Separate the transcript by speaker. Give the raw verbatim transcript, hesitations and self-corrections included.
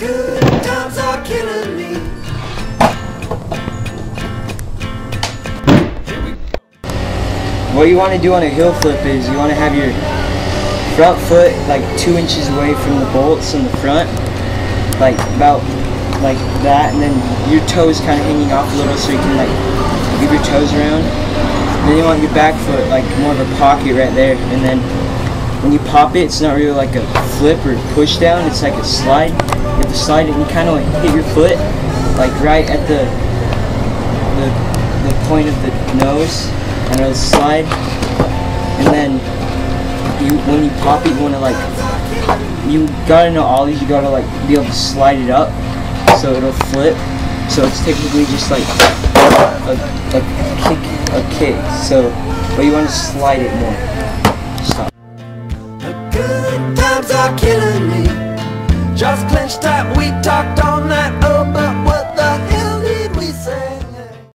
Speaker 1: Good times are killing me.
Speaker 2: What you want to do on a hill flip is you want to have your front foot like two inches away from the bolts in the front, like about like that, and then your toes kind of hanging off a little so you can like give your toes around. And then you want your back foot like more of a pocket right there, and then when you pop it, it's not really like a flip or push down, it's like a slide. You have to slide it and you kind of like hit your foot like right at the the, the point of the nose, and it'll slide, and then you when you pop it, you want to like, you gotta know ollies, you gotta like be able to slide it up so it'll flip. So it's technically just like a, a kick, a kick. So, but you want to slide it more. Stop.
Speaker 1: The good times are killing me. Just clenched tight, we talked